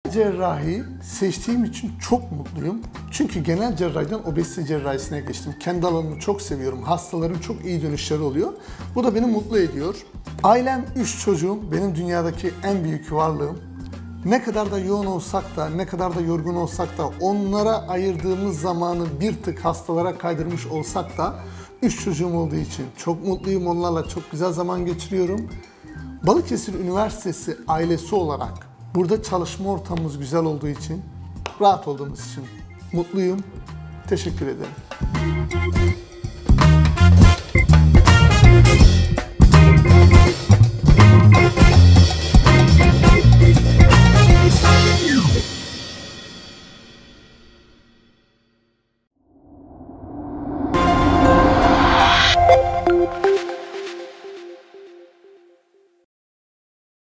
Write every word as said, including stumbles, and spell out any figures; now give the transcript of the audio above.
Cerrahi seçtiğim için çok mutluyum. Çünkü genel cerrahiden obezite cerrahisine geçtim. Kendi alanımı çok seviyorum. Hastaların çok iyi dönüşleri oluyor. Bu da beni mutlu ediyor. Ailem, üç çocuğum benim dünyadaki en büyük varlığım. Ne kadar da yoğun olsak da, ne kadar da yorgun olsak da, onlara ayırdığımız zamanı bir tık hastalara kaydırmış olsak da üç çocuğum olduğu için çok mutluyum. Onlarla çok güzel zaman geçiriyorum. Balıkesir Üniversitesi ailesi olarak burada çalışma ortamımız güzel olduğu için, rahat olduğumuz için mutluyum. Teşekkür ederim.